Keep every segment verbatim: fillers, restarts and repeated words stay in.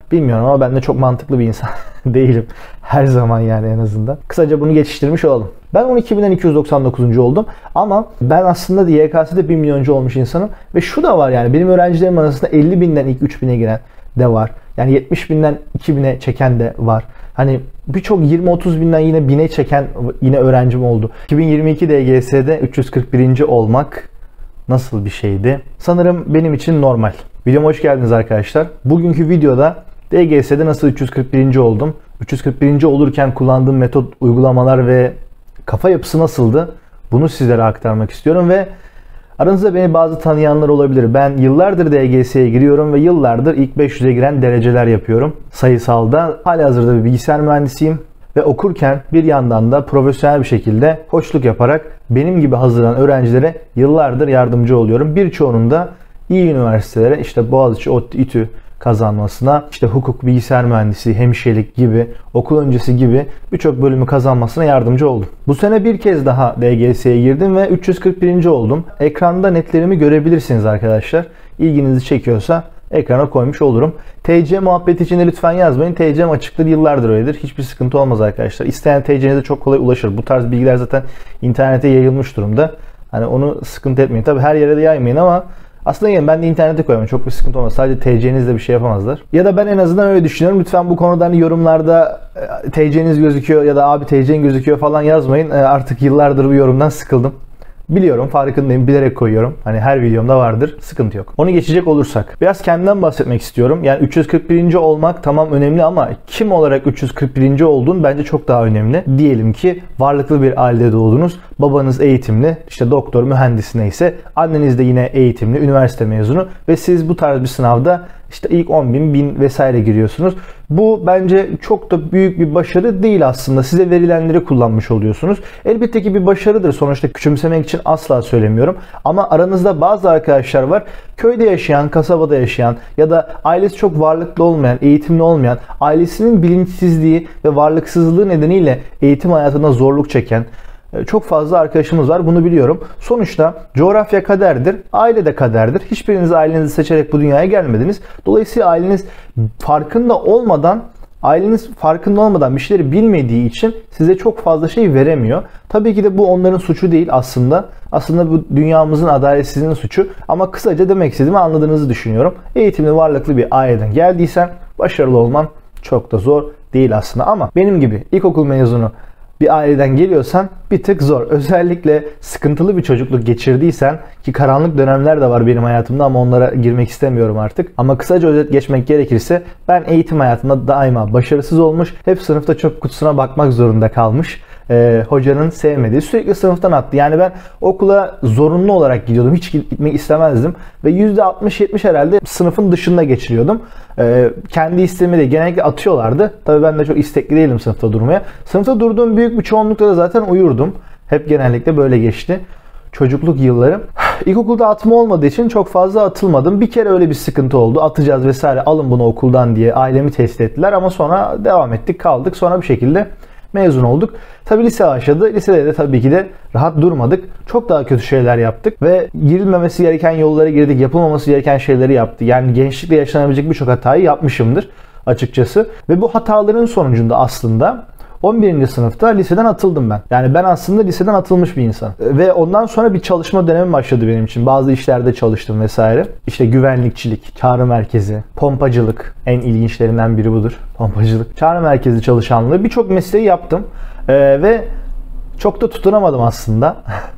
Bilmiyorum ama ben de çok mantıklı bir insan değilim. Her zaman yani en azından. Kısaca bunu geçiştirmiş olalım. Ben on iki binden iki yüz doksan dokuzuncu oldum. Ama ben aslında Y K S'de bir milyoncu olmuş insanım. Ve şu da var yani benim öğrencilerim arasında elli binden ilk üç bine giren de var. Yani yetmiş binden iki bine çeken de var. Hani birçok yirmi otuz binden yine bine çeken yine öğrencim oldu. iki bin yirmi iki D G S'de üç yüz kırk birinci olmak nasıl bir şeydi? Sanırım benim için normal. Videoma hoş geldiniz arkadaşlar. Bugünkü videoda D G S'de nasıl üç yüz kırk birinci oldum? üç yüz kırk birinci olurken kullandığım metot, uygulamalar ve kafa yapısı nasıldı? Bunu sizlere aktarmak istiyorum ve aranızda beni bazı tanıyanlar olabilir. Ben yıllardır D G S'ye giriyorum ve yıllardır ilk beş yüze giren dereceler yapıyorum. Sayısalda halihazırda bir bilgisayar mühendisiyim ve okurken bir yandan da profesyonel bir şekilde koçluk yaparak benim gibi hazırlanan öğrencilere yıllardır yardımcı oluyorum. Birçoğunun da iyi üniversitelere, işte Boğaziçi, ODTÜ, İTÜ kazanmasına, işte hukuk, bilgisayar mühendisi, hemşirelik gibi, okul öncesi gibi birçok bölümü kazanmasına yardımcı oldum. Bu sene bir kez daha D G S'ye girdim ve üç yüz kırk birinci oldum. Ekranda netlerimi görebilirsiniz arkadaşlar. İlginizi çekiyorsa ekrana koymuş olurum. T C muhabbeti için de lütfen yazmayın. T C'm açıktır, yıllardır öyledir. Hiçbir sıkıntı olmaz arkadaşlar. İsteyen T C'nize çok kolay ulaşır. Bu tarz bilgiler zaten internete yayılmış durumda. Hani onu sıkıntı etmeyin. Tabii her yere de yaymayın ama aslında yani ben de internete koyamam. Çok bir sıkıntı olmaz. Sadece T C'nizle bir şey yapamazlar. Ya da ben en azından öyle düşünüyorum. Lütfen bu konuda hani yorumlarda T C'niz gözüküyor ya da abi T C'in gözüküyor falan yazmayın. Artık yıllardır bu yorumdan sıkıldım. Biliyorum, farkındayım, bilerek koyuyorum. Hani her videomda vardır, sıkıntı yok. Onu geçecek olursak, biraz kendimden bahsetmek istiyorum. Yani üç yüz kırk birinci olmak tamam önemli ama kim olarak üç yüz kırk birinci olduğun bence çok daha önemli. Diyelim ki varlıklı bir ailede doğdunuz. Babanız eğitimli, işte doktor, mühendis neyse. Anneniz de yine eğitimli, üniversite mezunu ve siz bu tarz bir sınavda işte ilk on bin, bin vesaire giriyorsunuz. Bu bence çok da büyük bir başarı değil aslında. Size verilenleri kullanmış oluyorsunuz. Elbette ki bir başarıdır. Sonuçta küçümsemek için asla söylemiyorum. Ama aranızda bazı arkadaşlar var. Köyde yaşayan, kasabada yaşayan ya da ailesi çok varlıklı olmayan, eğitimli olmayan, ailesinin bilinçsizliği ve varlıksızlığı nedeniyle eğitim hayatında zorluk çeken çok fazla arkadaşımız var. Bunu biliyorum. Sonuçta coğrafya kaderdir. Aile de kaderdir. Hiçbiriniz ailenizi seçerek bu dünyaya gelmediniz. Dolayısıyla aileniz farkında olmadan Aileniz farkında olmadan bir şeyleri bilmediği için size çok fazla şey veremiyor. Tabii ki de bu onların suçu değil aslında. Aslında bu dünyamızın adaletsizliğinin suçu. Ama kısaca demek istediğimi anladığınızı düşünüyorum. Eğitimli, varlıklı bir aileden geldiysen başarılı olman çok da zor değil aslında. Ama benim gibi ilkokul mezunu bir aileden geliyorsan bir tık zor. Özellikle sıkıntılı bir çocukluk geçirdiysen, ki karanlık dönemler de var benim hayatımda ama onlara girmek istemiyorum artık. Ama kısaca özet geçmek gerekirse ben eğitim hayatında daima başarısız olmuş. Hep sınıfta çöp kutusuna bakmak zorunda kalmış. Ee, hocanın sevmediği, sürekli sınıftan attı. Yani ben okula zorunlu olarak gidiyordum. Hiç gitmek istemezdim. Ve yüzde altmış yetmiş herhalde sınıfın dışında geçiriyordum. Ee, kendi isteğimi de genellikle atıyorlardı. Tabii ben de çok istekli değilim sınıfta durmaya. Sınıfta durduğum büyük bir çoğunlukla da zaten uyurdum. Hep genellikle böyle geçti çocukluk yıllarım. İlkokulda atma olmadığı için çok fazla atılmadım. Bir kere öyle bir sıkıntı oldu. Atacağız vesaire, alın bunu okuldan diye ailemi test ettiler. Ama sonra devam ettik, kaldık. Sonra bir şekilde mezun olduk. Tabii lise başladı. Lisede de tabii ki de rahat durmadık. Çok daha kötü şeyler yaptık ve girilmemesi gereken yollara girdik. Yapılmaması gereken şeyleri yaptı. Yani gençlikte yaşanabilecek birçok hatayı yapmışımdır açıkçası. Ve bu hataların sonucunda aslında on birinci sınıfta liseden atıldım ben. Yani ben aslında liseden atılmış bir insan. Ve ondan sonra bir çalışma dönemi başladı benim için. Bazı işlerde çalıştım vesaire. İşte güvenlikçilik, çağrı merkezi, pompacılık. En ilginçlerinden biri budur. Pompacılık. Çağrı merkezi çalışanlığı. Birçok mesleği yaptım. Ee, ve çok da tutunamadım aslında.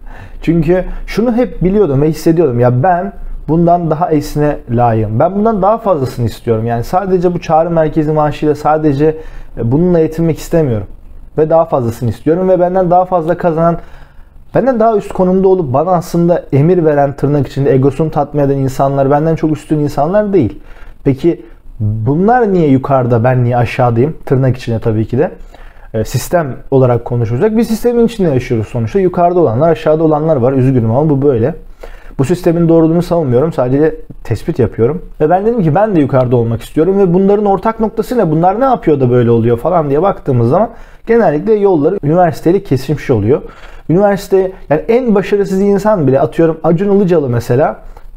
Çünkü şunu hep biliyordum ve hissediyordum. Ya ben bundan daha iyisine layığım. Ben bundan daha fazlasını istiyorum. Yani sadece bu çağrı merkezi maaşıyla sadece bununla yetinmek istemiyorum. Ve daha fazlasını istiyorum. Ve benden daha fazla kazanan, benden daha üst konumda olup bana aslında emir veren, tırnak içinde egosunu tatmin eden insanlar, benden çok üstün insanlar değil. Peki bunlar niye yukarıda, ben niye aşağıdayım? Tırnak içinde tabii ki de. Sistem olarak konuşulacak. Bir sistemin içinde yaşıyoruz sonuçta. Yukarıda olanlar, aşağıda olanlar var. Üzgünüm ama bu böyle. Bu sistemin doğruluğunu savunmuyorum. Sadece tespit yapıyorum. Ve ben dedim ki ben de yukarıda olmak istiyorum. Ve bunların ortak noktası ne? Bunlar ne yapıyor da böyle oluyor falan diye baktığımız zaman genellikle yolları üniversiteyle kesişmiş oluyor. Üniversite, yani en başarısız insan bile, atıyorum Acun Ilıcalı mesela.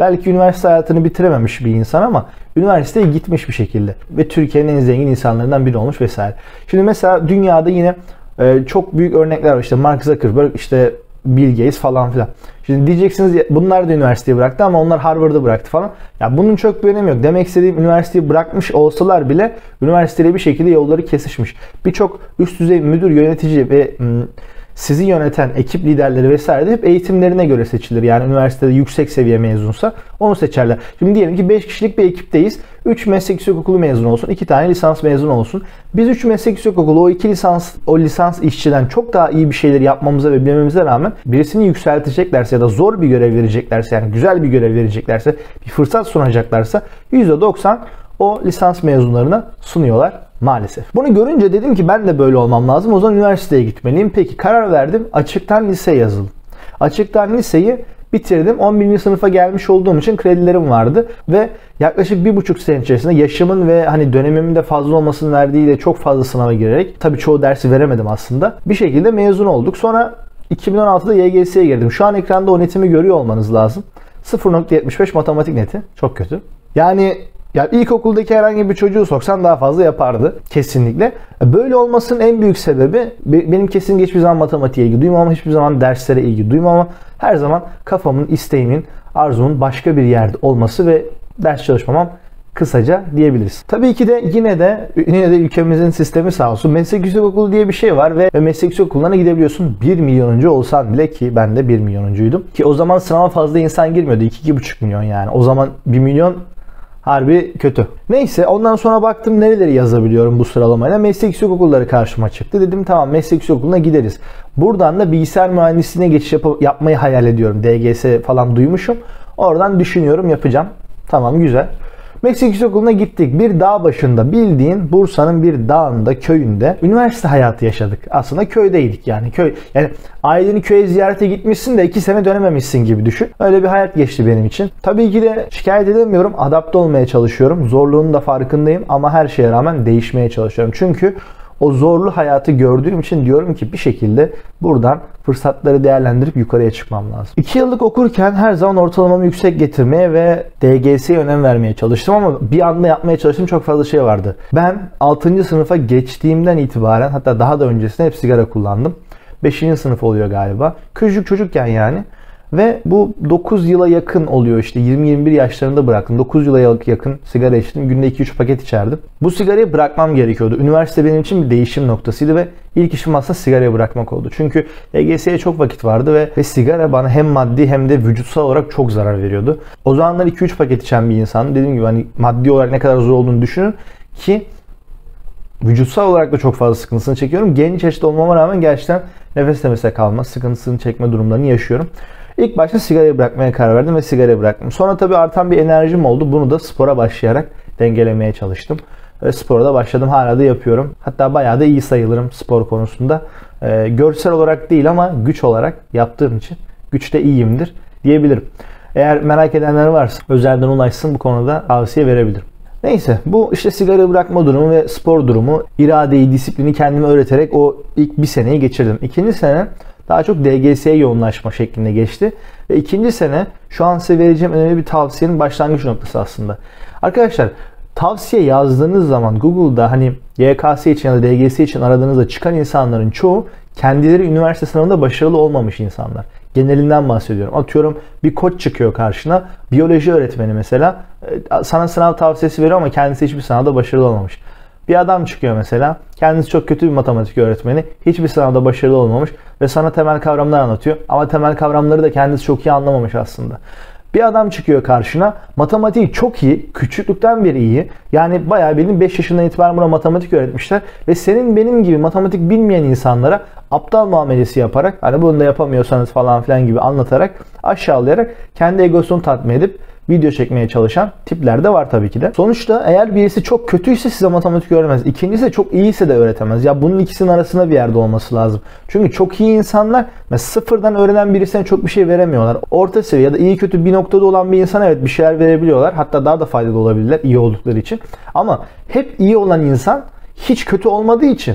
Belki üniversite hayatını bitirememiş bir insan ama üniversiteye gitmiş bir şekilde. Ve Türkiye'nin en zengin insanlarından biri olmuş vesaire. Şimdi mesela dünyada yine e, çok büyük örnekler var. İşte Mark Zuckerberg, işte Bill Gates falan filan. Şimdi diyeceksiniz bunlar da üniversiteyi bıraktı ama onlar Harvard'ı bıraktı falan. Ya bunun çok bir önemi yok. Demek istediğim, üniversiteyi bırakmış olsalar bile üniversiteyle bir şekilde yolları kesişmiş. Birçok üst düzey müdür, yönetici ve ım, sizi yöneten ekip liderleri vesaire de hep eğitimlerine göre seçilir. Yani üniversitede yüksek seviye mezunsa onu seçerler. Şimdi diyelim ki beş kişilik bir ekipteyiz. üç meslek yüksekokulu mezunu olsun, iki tane lisans mezunu olsun. Biz üç meslek yüksekokulu o iki lisans, o lisans işçiden çok daha iyi bir şeyler yapmamıza ve bilmemize rağmen birisini yükselteceklerse ya da zor bir görev vereceklerse, yani güzel bir görev vereceklerse, bir fırsat sunacaklarsa yüzde doksan o lisans mezunlarına sunuyorlar maalesef. Bunu görünce dedim ki ben de böyle olmam lazım. O zaman üniversiteye gitmeliyim. Peki karar verdim. Açıktan liseye yazıldım. Açıktan liseyi bitirdim. on birinci sınıfa gelmiş olduğum için kredilerim vardı ve yaklaşık bir buçuk sene içerisinde yaşımın ve hani dönemimin de fazla olmasının verdiğiyle çok fazla sınava girerek, tabii çoğu dersi veremedim aslında, bir şekilde mezun olduk. Sonra iki bin on altıda Y G S'ye girdim. Şu an ekranda o netimi görüyor olmanız lazım. sıfır nokta yetmiş beş matematik neti. Çok kötü. Yani Ya ilkokuldaki herhangi bir çocuğu soksan daha fazla yapardı kesinlikle. Böyle olmasının en büyük sebebi benim kesinlikle hiçbir zaman matematiğe ilgi duymamam, hiçbir zaman derslere ilgi duymamam. Her zaman kafamın, isteğimin, arzumun başka bir yerde olması ve ders çalışmamam kısaca diyebiliriz. Tabii ki de yine de yine de ülkemizin sistemi sağ olsun. Meslek yüksekokulu diye bir şey var ve meslek yüksekokuluna gidebiliyorsun. bir milyonuncu olsan bile, ki ben de bir milyonuncuydum. Ki o zaman sınava fazla insan girmiyordu. iki iki buçuk milyon yani. O zaman bir milyon harbi kötü. Neyse, ondan sonra baktım nereleri yazabiliyorum bu sıralamayla. Meslek yüksekokulları karşıma çıktı. Dedim tamam, meslek yüksekokuluna gideriz. Buradan da bilgisayar mühendisliğine geçiş yap- yapmayı hayal ediyorum. D G S falan duymuşum. Oradan düşünüyorum, yapacağım. Tamam, güzel. Meslek yüksekokuluna gittik. Bir dağ başında, bildiğin Bursa'nın bir dağında, köyünde üniversite hayatı yaşadık. Aslında köydeydik yani. Köy, yani aileni köye ziyarete gitmişsin de iki sene dönememişsin gibi düşün. Öyle bir hayat geçti benim için. Tabii ki de şikayet edemiyorum. Adapte olmaya çalışıyorum. Zorluğunun da farkındayım ama her şeye rağmen değişmeye çalışıyorum. Çünkü o zorlu hayatı gördüğüm için diyorum ki bir şekilde buradan fırsatları değerlendirip yukarıya çıkmam lazım. iki yıllık okurken her zaman ortalamamı yüksek getirmeye ve D G S'ye önem vermeye çalıştım ama bir anda yapmaya çalıştığım çok fazla şey vardı. Ben altıncı sınıfa geçtiğimden itibaren, hatta daha da öncesinde hep sigara kullandım. beşinci sınıf oluyor galiba. Küçücük çocukken yani. Ve bu dokuz yıla yakın oluyor, işte yirmi yirmi bir yaşlarında bıraktım. dokuz yıla yakın sigara içtim. Günde iki üç paket içerdim. Bu sigarayı bırakmam gerekiyordu. Üniversite benim için bir değişim noktasıydı ve ilk işim aslında sigarayı bırakmak oldu. Çünkü E G S'ye çok vakit vardı ve, ve sigara bana hem maddi hem de vücutsal olarak çok zarar veriyordu. O zamanlar iki üç paket içen bir insanım. Dediğim gibi hani maddi olarak ne kadar zor olduğunu düşünün ki vücutsal olarak da çok fazla sıkıntısını çekiyorum. Genç yaşta olmama rağmen gerçekten nefes nefese kalma sıkıntısını çekme durumlarını yaşıyorum. İlk başta sigarayı bırakmaya karar verdim ve sigarayı bıraktım. Sonra tabii artan bir enerjim oldu. Bunu da spora başlayarak dengelemeye çalıştım. Ve spora da başladım. Hala da yapıyorum. Hatta bayağı da iyi sayılırım spor konusunda. Ee, görsel olarak değil ama güç olarak yaptığım için güçte iyiyimdir diyebilirim. Eğer merak edenler varsa özelden ulaşsın, bu konuda tavsiye verebilirim. Neyse, bu işte sigarayı bırakma durumu ve spor durumu, iradeyi, disiplini kendime öğreterek o ilk bir seneyi geçirdim. İkinci sene daha çok D G S'ye yoğunlaşma şeklinde geçti. Ve ikinci sene şu an size vereceğim önemli bir tavsiyenin başlangıç noktası aslında. Arkadaşlar, tavsiye yazdığınız zaman Google'da hani Y K S için ya da D G S için aradığınızda çıkan insanların çoğu kendileri üniversite sınavında başarılı olmamış insanlar. Genelinden bahsediyorum. Atıyorum bir koç çıkıyor karşına, biyoloji öğretmeni mesela, sana sınav tavsiyesi veriyor ama kendisi hiçbir sınavda başarılı olmamış. Bir adam çıkıyor mesela, kendisi çok kötü bir matematik öğretmeni, hiçbir sınavda başarılı olmamış ve sana temel kavramlar anlatıyor ama temel kavramları da kendisi çok iyi anlamamış aslında. Bir adam çıkıyor karşına, matematiği çok iyi, küçüklükten beri iyi. Yani bayağı benim beş yaşından itibaren buna matematik öğretmişler ve senin benim gibi matematik bilmeyen insanlara aptal muamelesi yaparak, hani bunu da yapamıyorsanız falan filan gibi anlatarak, aşağılayarak kendi egosunu tatmin edip video çekmeye çalışan tipler de var tabii ki de. Sonuçta eğer birisi çok kötüyse size matematik öğretemez. İkincisi de çok iyiyse de öğretemez. Ya bunun ikisinin arasında bir yerde olması lazım. Çünkü çok iyi insanlar mesela sıfırdan öğrenen birisine çok bir şey veremiyorlar. Orta seviye ya da iyi kötü bir noktada olan bir insana evet bir şeyler verebiliyorlar. Hatta daha da faydalı olabilirler iyi oldukları için. Ama hep iyi olan insan hiç kötü olmadığı için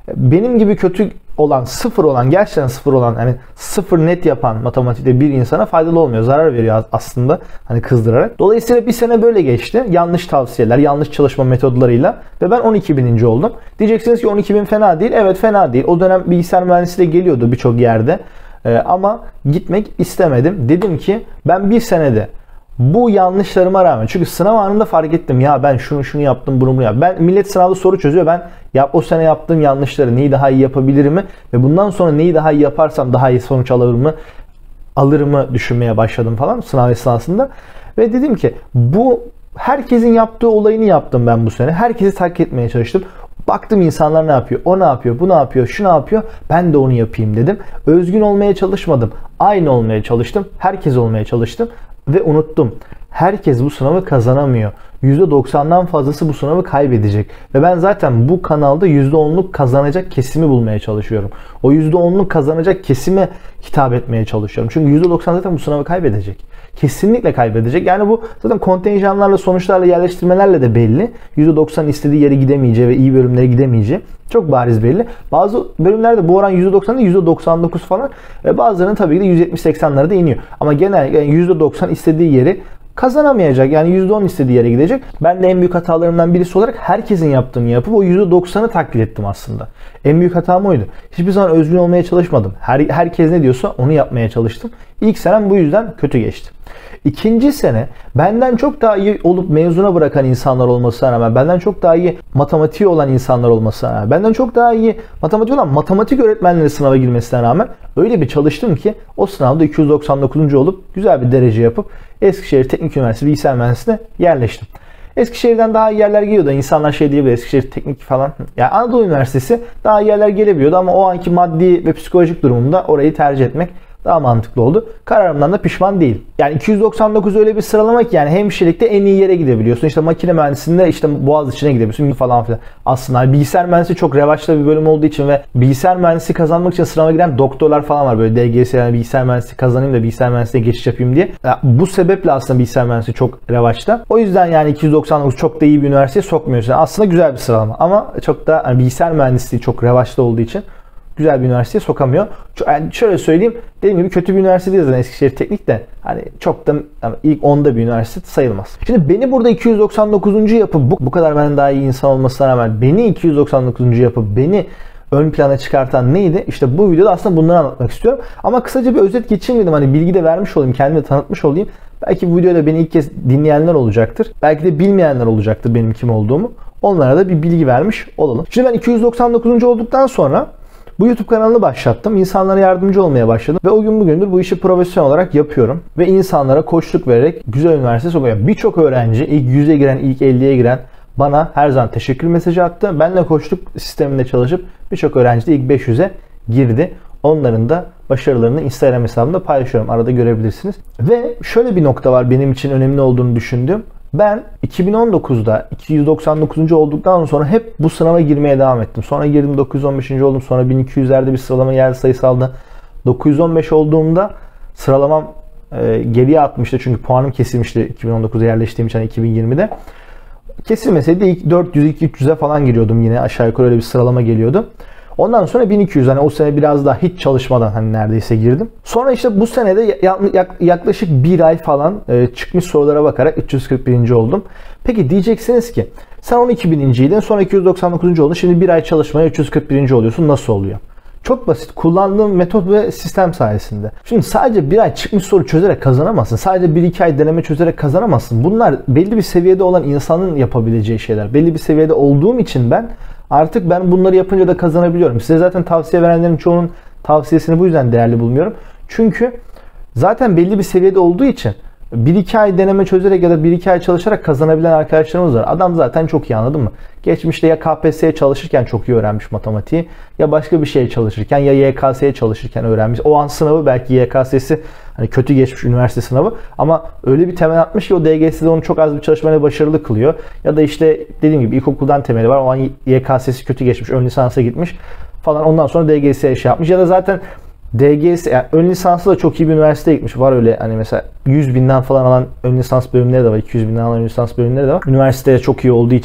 benim gibi kötü olan, sıfır olan, gerçekten sıfır olan, hani sıfır net yapan matematikte bir insana faydalı olmuyor. Zarar veriyor aslında, hani kızdırarak. Dolayısıyla bir sene böyle geçti. Yanlış tavsiyeler, yanlış çalışma metodlarıyla ve ben on iki bininci oldum. Diyeceksiniz ki on iki bin fena değil. Evet, fena değil. O dönem bilgisayar mühendisliği de geliyordu birçok yerde. Ee, ama gitmek istemedim. Dedim ki ben bir senede bu yanlışlarıma rağmen, çünkü sınav anında fark ettim, ya ben şunu şunu yaptım, bunu bunu yaptım. Ben, millet sınavda soru çözüyor, ben yap, o sene yaptığım yanlışları neyi daha iyi yapabilirim mi ve bundan sonra neyi daha iyi yaparsam daha iyi sonuç alırım mı alırımı düşünmeye başladım falan sınav esnasında. Ve dedim ki bu herkesin yaptığı olayını yaptım ben bu sene. Herkesi takip etmeye çalıştım. Baktım insanlar ne yapıyor, o ne yapıyor, bu ne yapıyor, şu ne yapıyor, ben de onu yapayım dedim. Özgün olmaya çalışmadım, aynı olmaya çalıştım, herkes olmaya çalıştım. Ve unuttum. Herkes bu sınavı kazanamıyor. yüzde doksandan fazlası bu sınavı kaybedecek. Ve ben zaten bu kanalda yüzde onluk kazanacak kesimi bulmaya çalışıyorum. O yüzde onluk kazanacak kesime hitap etmeye çalışıyorum. Çünkü yüzde doksan zaten bu sınavı kaybedecek. Kesinlikle kaybedecek. Yani bu zaten kontenjanlarla, sonuçlarla, yerleştirmelerle de belli. yüzde doksan istediği yere gidemeyeceği ve iyi bölümlere gidemeyeceği çok bariz belli. Bazı bölümlerde bu oran yüzde doksan değil, yüzde doksan dokuz falan. Ve bazılarının tabii ki de yüz yetmiş seksenlere de iniyor. Ama genel yani yüzde doksan istediği yeri kazanamayacak. Yani yüzde on istediği yere gidecek. Ben de en büyük hatalarımdan birisi olarak herkesin yaptığını yapıp o yüzde doksanı taklit ettim aslında. En büyük hatam oydu. Hiçbir zaman özgün olmaya çalışmadım. Her, herkes ne diyorsa onu yapmaya çalıştım. İlk senem bu yüzden kötü geçti. İkinci sene benden çok daha iyi olup mezuna bırakan insanlar olmasına rağmen, benden çok daha iyi matematiği olan insanlar olmasına rağmen, benden çok daha iyi matematik olan matematik öğretmenleri sınava girmesine rağmen öyle bir çalıştım ki o sınavda iki yüz doksan dokuzuncu olup güzel bir derece yapıp Eskişehir Teknik Üniversitesi Bilgisayar Mühendisliğine yerleştim. Eskişehir'den daha iyi yerler geliyordu. İnsanlar şey diyebilir, Eskişehir Teknik falan. Yani Anadolu Üniversitesi daha iyi yerler gelebiliyordu ama o anki maddi ve psikolojik durumumda orayı tercih etmek daha mantıklı oldu. Kararımdan da pişman değil. Yani iki yüz doksan dokuz öyle bir sıralama ki yani hemşirelikte en iyi yere gidebiliyorsun. İşte makine mühendisliğinde işte Boğaziçi'ne gidebiliyorsun falan filan. Aslında bilgisayar mühendisliği çok revaçta bir bölüm olduğu için ve bilgisayar mühendisliği kazanmak için sınava giren doktorlar falan var. Böyle D G S, yani bilgisayar mühendisliği kazanayım da bilgisayar mühendisliğine geçiş yapayım diye. Yani bu sebeple aslında bilgisayar mühendisliği çok revaçta. O yüzden yani iki yüz doksan dokuz çok da iyi bir üniversiteye sokmuyorsun. Yani aslında güzel bir sıralama ama çok da yani bilgisayar mühendisliği çok revaçta olduğu için güzel bir üniversiteye sokamıyor. Yani şöyle söyleyeyim, dediğim gibi kötü bir üniversite değil zaten Eskişehir Teknik de, hani çok da yani ilk onda bir üniversite sayılmaz. Şimdi beni burada iki yüz doksan dokuzuncu yapıp bu, bu kadar benden daha iyi insan olmasına rağmen beni iki yüz doksan dokuzuncu yapıp beni ön plana çıkartan neydi? İşte bu videoda aslında bunları anlatmak istiyorum. Ama kısaca bir özet geçeyim dedim. Hani bilgi de vermiş olayım, kendimi tanıtmış olayım. Belki bu videoda beni ilk kez dinleyenler olacaktır. Belki de bilmeyenler olacaktır benim kim olduğumu. Onlara da bir bilgi vermiş olalım. Şimdi ben iki yüz doksan dokuzuncu olduktan sonra bu YouTube kanalını başlattım. İnsanlara yardımcı olmaya başladım. Ve o gün bugündür bu işi profesyonel olarak yapıyorum. Ve insanlara koçluk vererek güzel üniversite sokuyorum. Birçok öğrenci ilk yüze giren, ilk elliye giren bana her zaman teşekkür mesajı attı. Ben de koçluk sisteminde çalışıp birçok öğrenci de ilk beş yüze girdi. Onların da başarılarını Instagram hesabımda paylaşıyorum. Arada görebilirsiniz. Ve şöyle bir nokta var benim için önemli olduğunu düşündüğüm. Ben iki bin on dokuzda iki yüz doksan dokuzuncu olduktan sonra hep bu sınava girmeye devam ettim. Sonra girdim dokuz yüz on beşinci oldum. Sonra bin iki yüzlerde bir sıralama geldi sayısalda. dokuz yüz on beş olduğumda sıralamam e, geriye atmıştı. Çünkü puanım kesilmişti iki bin on dokuza yerleştiğim için iki bin yirmide. Kesilmeseydi ilk dört yüz ilk üç yüze falan giriyordum yine. Aşağı yukarı öyle bir sıralama geliyordu. Ondan sonra bin iki yüz, hani o sene biraz daha hiç çalışmadan hani neredeyse girdim. Sonra işte bu senede yaklaşık bir ay falan çıkmış sorulara bakarak üç yüz kırk birinci oldum. Peki diyeceksiniz ki sen on iki bininciydin, sonra iki yüz doksan dokuzuncu oldun, şimdi bir ay çalışmaya üç yüz kırk birinci oluyorsun, nasıl oluyor? Çok basit. Kullandığım metot ve sistem sayesinde. Şimdi sadece bir ay çıkmış soru çözerek kazanamazsın. Sadece bir iki ay deneme çözerek kazanamazsın. Bunlar belli bir seviyede olan insanın yapabileceği şeyler. Belli bir seviyede olduğum için ben artık ben bunları yapınca da kazanabiliyorum. Size zaten tavsiye verenlerin çoğunun tavsiyesini bu yüzden değerli bulmuyorum. Çünkü zaten belli bir seviyede olduğu için bir iki ay deneme çözerek ya da bir iki ay çalışarak kazanabilen arkadaşlarımız var. Adam zaten çok iyi, anladın mı? Geçmişte ya K P S S'ye çalışırken çok iyi öğrenmiş matematiği, ya başka bir şeye çalışırken, ya Y K S'ye çalışırken öğrenmiş. O an sınavı belki Y K S'si hani kötü geçmiş, üniversite sınavı, ama öyle bir temel atmış ki o D G S'de onu çok az bir çalışmayla başarılı kılıyor. Ya da işte dediğim gibi ilkokuldan temeli var. O an Y K S'si kötü geçmiş, ön lisansa gitmiş falan. Ondan sonra D G S'ye şey yapmış. Ya da zaten D G S, yani ön lisansı da çok iyi bir üniversiteye gitmiş. Var öyle hani mesela yüz binden falan alan ön lisans bölümleri de var. iki yüz binden alan ön lisans bölümleri de var. Üniversiteye çok iyi olduğu için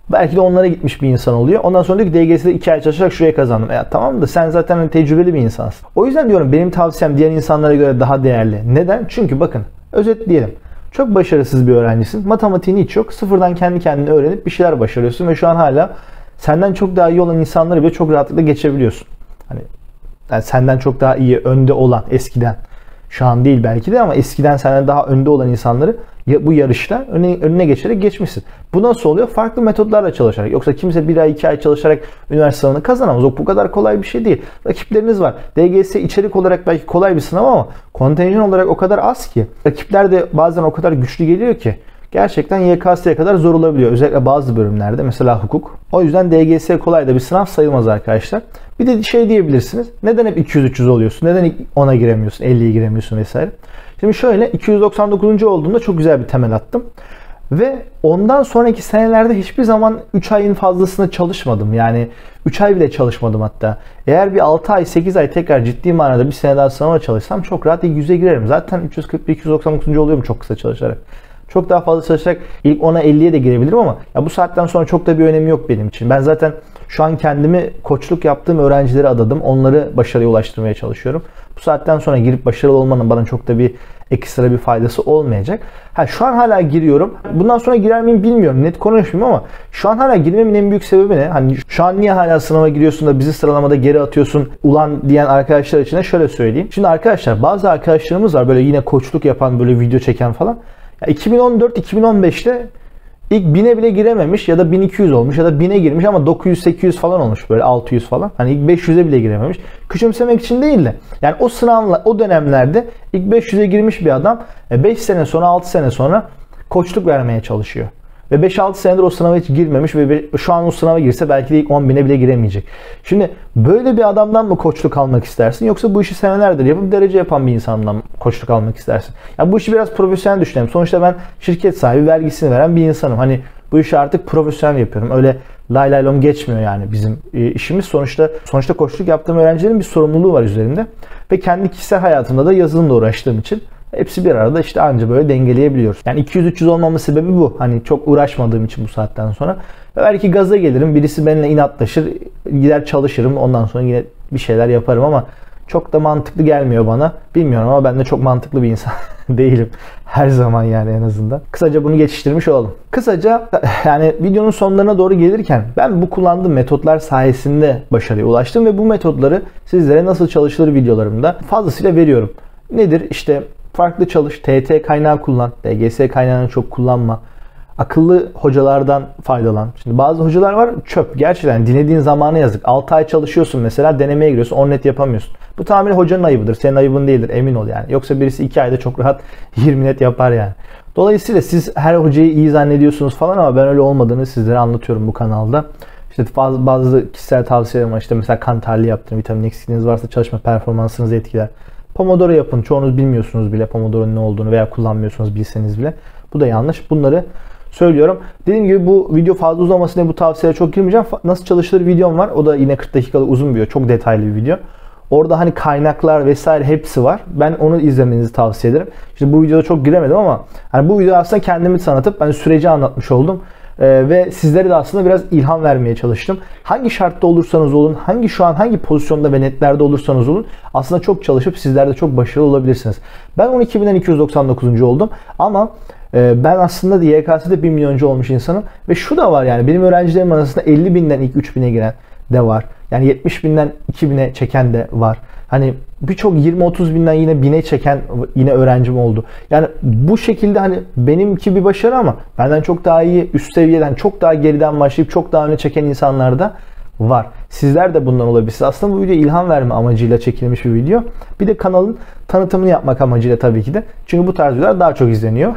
Belki de onlara gitmiş bir insan oluyor. Ondan sonra diyor ki D G S'de iki ay çalışarak şuraya kazandım. Ya tamam da sen zaten hani tecrübeli bir insansın. O yüzden diyorum benim tavsiyem diğer insanlara göre daha değerli. Neden? Çünkü bakın özetleyelim. Çok başarısız bir öğrencisin. Matematiğin hiç yok. Sıfırdan kendi kendine öğrenip bir şeyler başarıyorsun ve şu an hala senden çok daha iyi olan insanları bile çok rahatlıkla geçebiliyorsun. Hani yani senden çok daha iyi önde olan eskiden, şu an değil belki de ama eskiden senden daha önde olan insanları bu yarışta önüne, önüne geçerek geçmişsin. Bu nasıl oluyor? Farklı metotlarla çalışarak. Yoksa kimse bir ay iki ay çalışarak üniversite sınavını kazanamaz. O bu kadar kolay bir şey değil. Rakipleriniz var. D G S içerik olarak belki kolay bir sınav ama kontenjan olarak o kadar az ki. Rakipler de bazen o kadar güçlü geliyor ki. Gerçekten Y K S'ye kadar zor olabiliyor. Özellikle bazı bölümlerde. Mesela hukuk. O yüzden D G S kolay da bir sınav sayılmaz arkadaşlar. Bir de şey diyebilirsiniz. Neden hep iki yüz üç yüz oluyorsun? Neden ona giremiyorsun? elliye giremiyorsun vesaire. Şimdi şöyle iki yüz doksan dokuzuncu olduğumda çok güzel bir temel attım. Ve ondan sonraki senelerde hiçbir zaman üç ayın fazlasını çalışmadım. Yani üç ay bile çalışmadım hatta. Eğer bir altı ay sekiz ay tekrar ciddi manada bir sene daha sınava çalışsam çok rahat ilk yüze girerim. Zaten üç yüz kırk bir iki yüz doksan dokuzuncu oluyorum çok kısa çalışarak. Çok daha fazla çalışarak ilk ona elliye de girebilirim ama ya bu saatten sonra çok da bir önemi yok benim için. Ben zaten şu an kendimi koçluk yaptığım öğrencilere adadım. Onları başarıya ulaştırmaya çalışıyorum. Bu saatten sonra girip başarılı olmanın bana çok da bir ekstra bir faydası olmayacak. Ha, şu an hala giriyorum. Bundan sonra girer miyim bilmiyorum. Net konuşmayayım ama şu an hala girmemin en büyük sebebi ne? Hani şu an niye hala sınava giriyorsun da bizi sıralamada geri atıyorsun ulan diyen arkadaşlar için de şöyle söyleyeyim. Şimdi arkadaşlar bazı arkadaşlarımız var böyle yine koçluk yapan böyle video çeken falan. Ya iki bin on dört iki bin on beşte ilk bine bile girememiş ya da bin iki yüz olmuş ya da bine girmiş ama dokuz yüz sekiz yüz falan olmuş böyle altı yüz falan. Hani ilk beş yüze bile girememiş. Küçümsemek için değil de yani o sınavla o dönemlerde ilk beş yüze girmiş bir adam beş sene sonra altı sene sonra koçluk vermeye çalışıyor. Ve beş altı senedir o sınava hiç girmemiş ve şu an o sınava girse belki de ilk on bine bile giremeyecek. Şimdi böyle bir adamdan mı koçluk almak istersin yoksa bu işi senelerdir yapıp derece yapan bir insandan mı koçluk almak istersin? Ya bu işi biraz profesyonel düşünelim. Sonuçta ben şirket sahibi, vergisini veren bir insanım. Hani bu işi artık profesyonel yapıyorum. Öyle lay lay lom geçmiyor yani bizim işimiz. Sonuçta sonuçta koçluk yaptığım öğrencilerin bir sorumluluğu var üzerimde. Ve kendi kişisel hayatımda da yazılımla uğraştığım için hepsi bir arada işte anca böyle dengeleyebiliyoruz. Yani iki yüz üç yüz olmamın sebebi bu. Hani çok uğraşmadığım için bu saatten sonra. Ve belki gaza gelirim. Birisi benimle inatlaşır. Gider çalışırım. Ondan sonra yine bir şeyler yaparım ama çok da mantıklı gelmiyor bana. Bilmiyorum ama ben de çok mantıklı bir insan değilim. Her zaman yani en azından. Kısaca bunu geçiştirmiş olalım. Kısaca yani videonun sonlarına doğru gelirken ben bu kullandığım metotlar sayesinde başarıya ulaştım ve bu metotları sizlere nasıl çalışılır videolarımda fazlasıyla veriyorum. Nedir? İşte farklı çalış, T T kaynağı kullan, D G S kaynağını çok kullanma, akıllı hocalardan faydalan. Şimdi bazı hocalar var çöp. Gerçekten dinlediğin zamanı yazık. altı ay çalışıyorsun mesela denemeye giriyorsun on net yapamıyorsun. Bu tamamen hocanın ayıbıdır. Senin ayıbın değildir emin ol yani. Yoksa birisi iki ayda çok rahat yirmi net yapar yani. Dolayısıyla siz her hocayı iyi zannediyorsunuz falan ama ben öyle olmadığını sizlere anlatıyorum bu kanalda. İşte bazı, bazı kişisel tavsiyelerim var. İşte mesela kan tahlili yaptırın. Vitamin eksikliğiniz varsa çalışma performansınızı etkiler. Pomodoro yapın. Çoğunuz bilmiyorsunuz bile Pomodoro'nun ne olduğunu veya kullanmıyorsunuz bilseniz bile. Bu da yanlış. Bunları söylüyorum. Dediğim gibi bu video fazla uzamasın diye bu tavsiyelere çok girmeyeceğim. Nasıl çalışılır videom var. O da yine kırk dakikalık uzun bir video. Çok detaylı bir video. Orada hani kaynaklar vesaire hepsi var. Ben onu izlemenizi tavsiye ederim. İşte bu videoda çok giremedim ama hani bu video aslında kendimi tanıtıp hani süreci anlatmış oldum. Ee, ve sizlere de aslında biraz ilham vermeye çalıştım. Hangi şartta olursanız olun, hangi şu an hangi pozisyonda ve netlerde olursanız olun aslında çok çalışıp sizler de çok başarılı olabilirsiniz. Ben on iki binden iki yüz doksan dokuzuncu oldum ama e, ben aslında Y K S'de bir milyoncu olmuş insanım ve şu da var yani benim öğrencilerim arasında elli binden ilk üç bine giren de var. Yani yetmiş binden iki bine çeken de var. Hani birçok yirmi otuz binden yine bine çeken yine öğrencim oldu. Yani bu şekilde hani benimki bir başarı ama benden çok daha iyi üst seviyeden çok daha geriden başlayıp çok daha öne çeken insanlar da var. Sizler de bundan olabilirsiniz. Aslında bu video ilham verme amacıyla çekilmiş bir video. Bir de kanalın tanıtımını yapmak amacıyla tabii ki de. Çünkü bu tarz videolar daha çok izleniyor.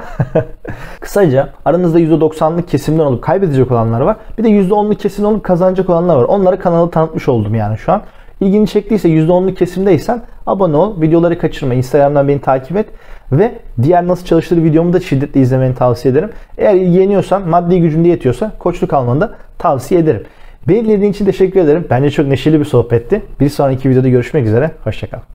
Kısaca aranızda yüzde doksanlık kesimden olup kaybedecek olanlar var. Bir de yüzde onluk kesimden olup kazanacak olanlar var. Onlara kanalı tanıtmış oldum yani şu an. İlgini çektiyse yüzde onluk kesimdeysen abone ol, videoları kaçırma, Instagram'dan beni takip et ve diğer nasıl çalıştırır videomu da şiddetle izlemeni tavsiye ederim. Eğer ilgileniyorsan, maddi gücünde yetiyorsa koçluk almanı da tavsiye ederim. Beni dinlediğin için teşekkür ederim. Bence çok neşeli bir sohbetti. Bir sonraki videoda görüşmek üzere. Hoşça kal.